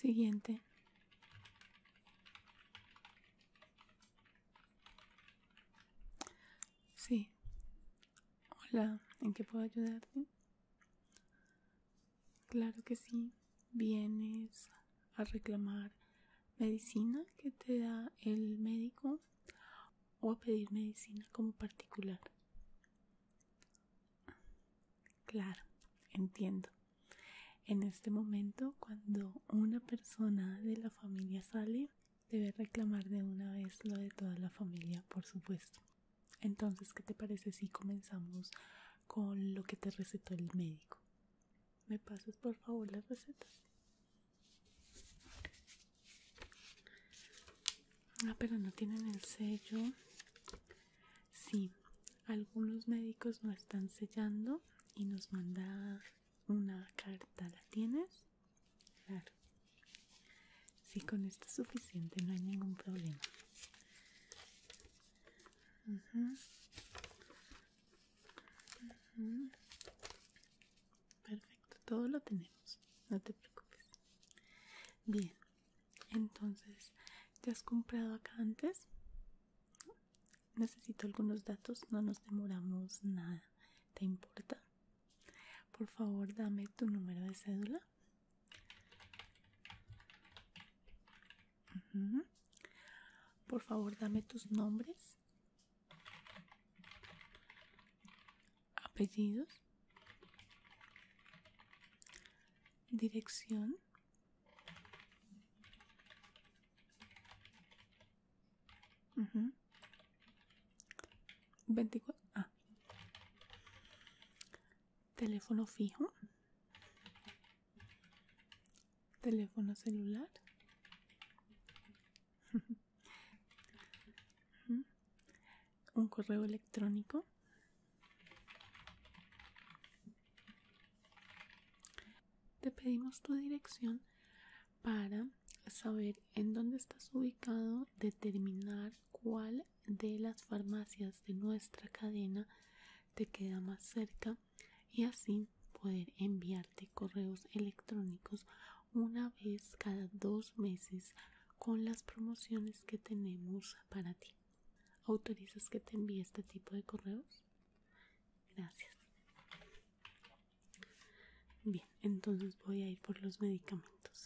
Siguiente. Sí. Hola, ¿en qué puedo ayudarte? Claro que sí. Vienes a reclamar medicina que te da el médico o a pedir medicina como particular. Claro, entiendo. En este momento, cuando una persona de la familia sale, debe reclamar de una vez lo de toda la familia, por supuesto. Entonces, ¿qué te parece si comenzamos con lo que te recetó el médico? ¿Me pasas por favor las recetas? Pero no tienen el sello. Sí, algunos médicos no están sellando y nos manda una carta. ¿La tienes? Claro. Sí, con esto es suficiente, no hay ningún problema. Perfecto, todo lo tenemos, no te preocupes. Bien, entonces, ¿te has comprado acá antes? Necesito algunos datos, no nos demoramos nada. ¿Te importa? Por favor, dame tu número de cédula. Por favor, dame tus nombres, apellidos, dirección, uh 24. Teléfono fijo, teléfono celular, un correo electrónico. Te pedimos tu dirección para saber en dónde estás ubicado, determinar cuál de las farmacias de nuestra cadena te queda más cerca y así poder enviarte correos electrónicos una vez cada 2 meses con las promociones que tenemos para ti. ¿Autorizas que te envíe este tipo de correos? Gracias. Bien, entonces voy a ir por los medicamentos.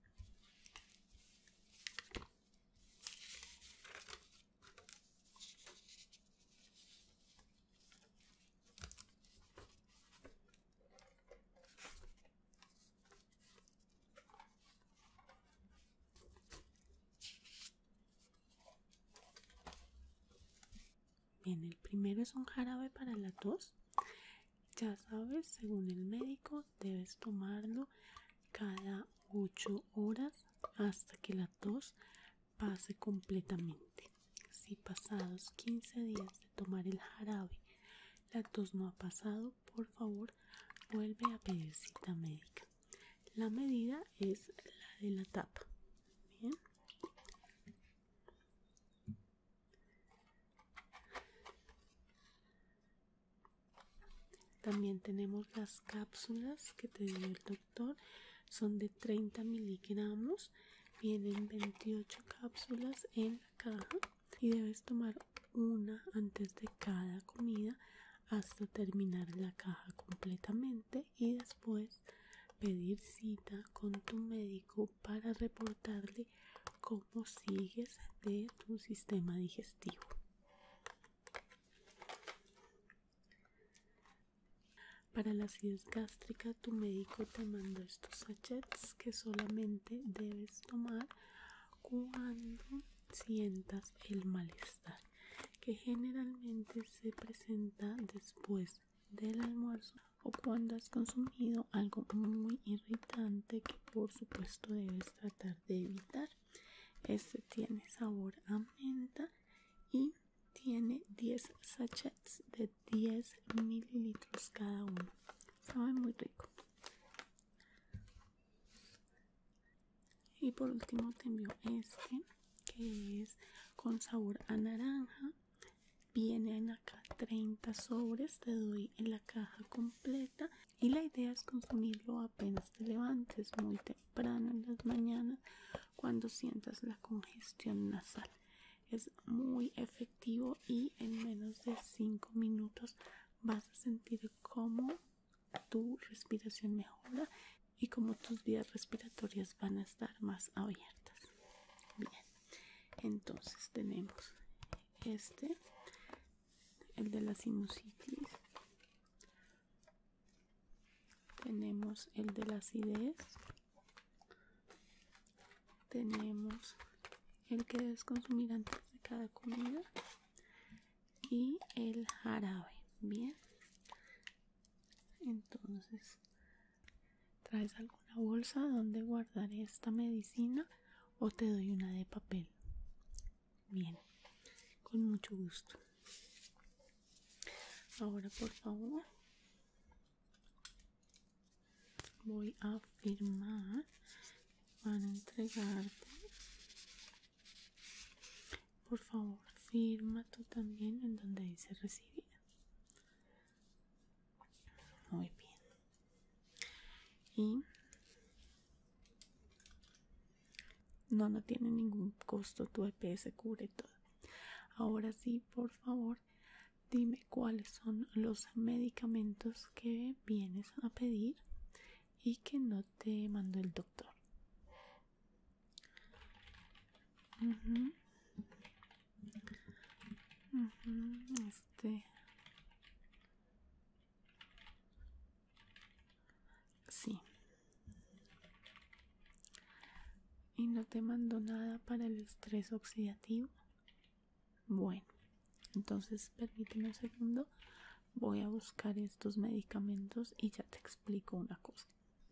Bien, el primero es un jarabe para la tos. Ya sabes, según el médico, debes tomarlo cada 8 horas hasta que la tos pase completamente. Si pasados 15 días de tomar el jarabe la tos no ha pasado, por favor vuelve a pedir cita médica. La medida es la de la tapa. Bien. También tenemos las cápsulas que te dio el doctor. Son de 30 miligramos. Vienen 28 cápsulas en la caja y debes tomar una antes de cada comida hasta terminar la caja completamente y después pedir cita con tu médico para reportarle cómo sigues de tu sistema digestivo. Para la acidez gástrica, tu médico te mandó estos sachets que solamente debes tomar cuando sientas el malestar, que generalmente se presenta después del almuerzo o cuando has consumido algo muy irritante que por supuesto debes tratar de evitar. Este tiene sabor a menta y tiene 10 sachets de 10 mililitros cada uno. Sabe muy rico. Y por último te envío este que es con sabor a naranja, Vienen acá 30 sobres, te doy en la caja completa y la idea es consumirlo apenas te levantes, muy temprano en las mañanas cuando sientas la congestión nasal. Es muy efectivo y en menos de 5 minutos vas a sentir cómo tu respiración mejora y cómo tus vías respiratorias van a estar más abiertas. Bien, entonces tenemos el de la sinusitis, tenemos el de la acidez, tenemos el que debes consumir antes de cada comida y el jarabe. Bien, entonces ¿traes alguna bolsa donde guardar esta medicina o te doy una de papel? Bien, con mucho gusto. Ahora por favor voy a firmar para entregarte. Por favor firma tú también en donde dice recibir. Muy bien. Y no tiene ningún costo, tu EPS cubre todo. Ahora sí, por favor, dime cuáles son los medicamentos que vienes a pedir y que no te mandó el doctor. Sí. ¿Y no te mandó nada para el estrés oxidativo? Bueno, entonces permíteme un segundo. Voy a buscar estos medicamentos y ya te explico una cosa.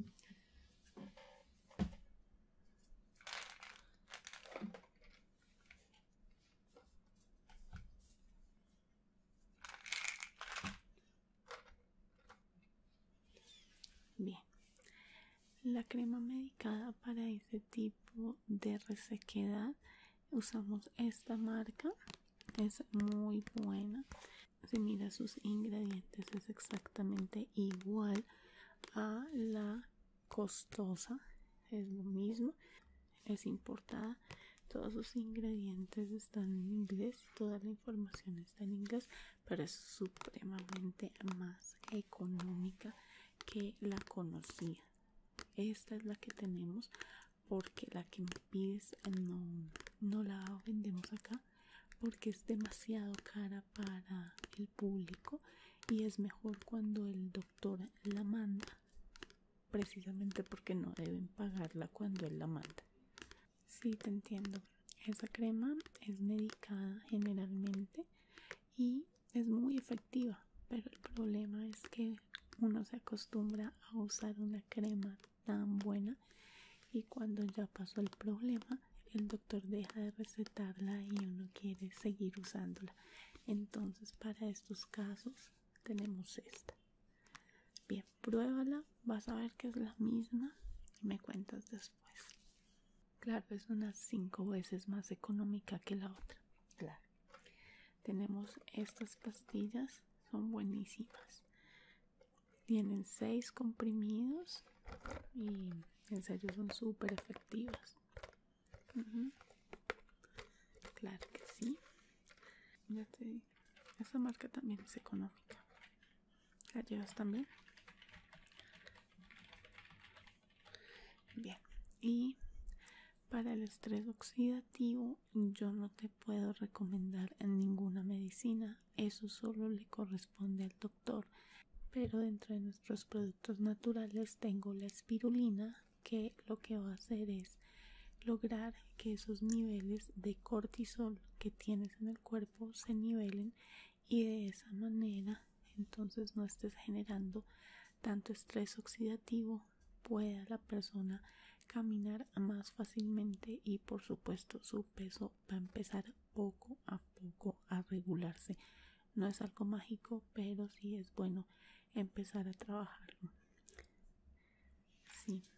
Bien, la crema medicada para ese tipo de resequedad usamos esta marca, es muy buena. Si mira sus ingredientes es exactamente igual a la costosa, es lo mismo, es importada. Todos sus ingredientes están en inglés, toda la información está en inglés, pero es supremamente más económica que la conocida. Esta es la que tenemos porque la que me pides no la vendemos acá porque es demasiado cara para el público y es mejor cuando el doctor la manda, precisamente porque no deben pagarla cuando él la manda. Sí, te entiendo. Esa crema es medicada generalmente y es muy efectiva, pero el problema es que uno se acostumbra a usar una crema tan buena y cuando ya pasó el problema el doctor deja de recetarla y uno quiere seguir usándola. Entonces para estos casos tenemos esta. Bien, pruébala, vas a ver que es la misma y me cuentas después. Claro, es unas 5 veces más económica que la otra. Claro. Tenemos estas pastillas, son buenísimas. Tienen 6 comprimidos y en serio son súper efectivas. Claro que sí. Ya te digo, esa marca también es económica. ¿La llevas también? Bien. Y para el estrés oxidativo yo no te puedo recomendar ninguna medicina. Eso solo le corresponde al doctor. Pero dentro de nuestros productos naturales tengo la espirulina, que lo que va a hacer es lograr que esos niveles de cortisol que tienes en el cuerpo se nivelen y de esa manera entonces no estés generando tanto estrés oxidativo, pueda la persona caminar más fácilmente y por supuesto su peso va a empezar poco a poco a regularse. No es algo mágico, pero sí es bueno empezar a trabajarlo. Sí.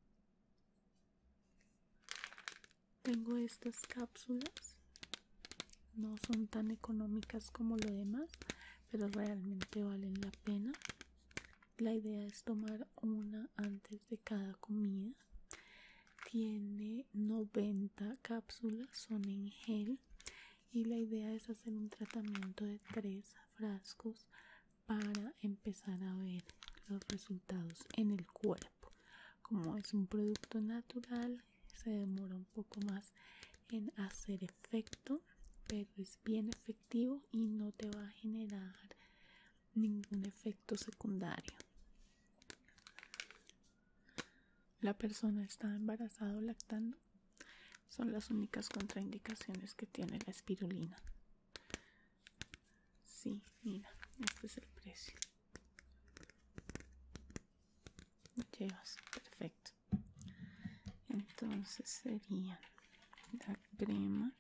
Tengo estas cápsulas no son tan económicas como lo demás, pero realmente valen la pena. La idea es tomar una antes de cada comida. Tiene 90 cápsulas, son en gel, y la idea es hacer un tratamiento de 3 frascos para empezar a ver los resultados en el cuerpo. Como es un producto natural, se demora un poco más en hacer efecto, pero es bien efectivo y no te va a generar ningún efecto secundario. La persona está embarazada o lactando. Son las únicas contraindicaciones que tiene la espirulina. Sí, mira, este es el precio. Lo llevas, perfecto. Entonces serían la crema,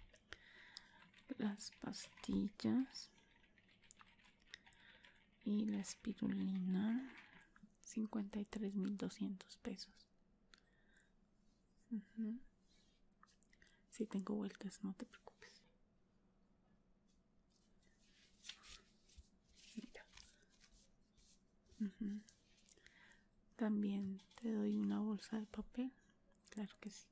las pastillas y la espirulina, 53.200 pesos. Si tengo vueltas, no te preocupes. Mira. También te doy una bolsa de papel. Claro que sí.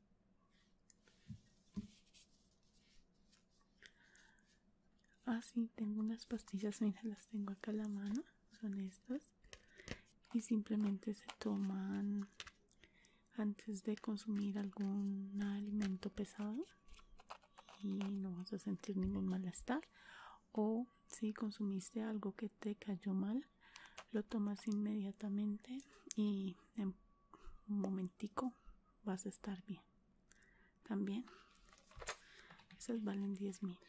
Sí, tengo unas pastillas, mira, las tengo acá a la mano. Son estas. Y simplemente se toman antes de consumir algún alimento pesado y no vas a sentir ningún malestar. O si consumiste algo que te cayó mal, lo tomas inmediatamente y en un momentico vas a estar bien. También esas valen 10.000.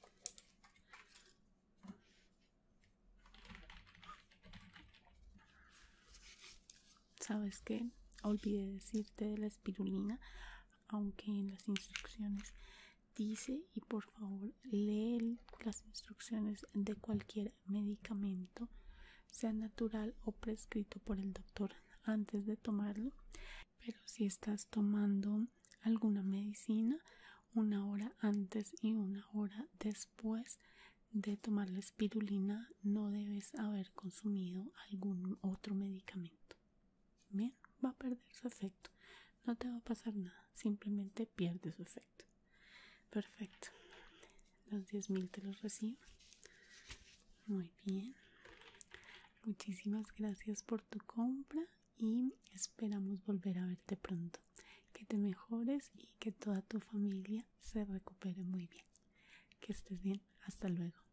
¿Sabes qué? Olvidé decirte de la espirulina, aunque en las instrucciones dice, y por favor lee las instrucciones de cualquier medicamento, sea natural o prescrito por el doctor antes de tomarlo. Pero si estás tomando alguna medicina, 1 hora antes y 1 hora después de tomar la espirulina no debes haber consumido algún otro medicamento. Bien, va a perder su efecto. No te va a pasar nada, simplemente pierde su efecto. Perfecto. Los 10.000 te los recibo. Muy bien. Muchísimas gracias por tu compra y esperamos volver a verte pronto. Que te mejores y que toda tu familia se recupere muy bien. Que estés bien. Hasta luego.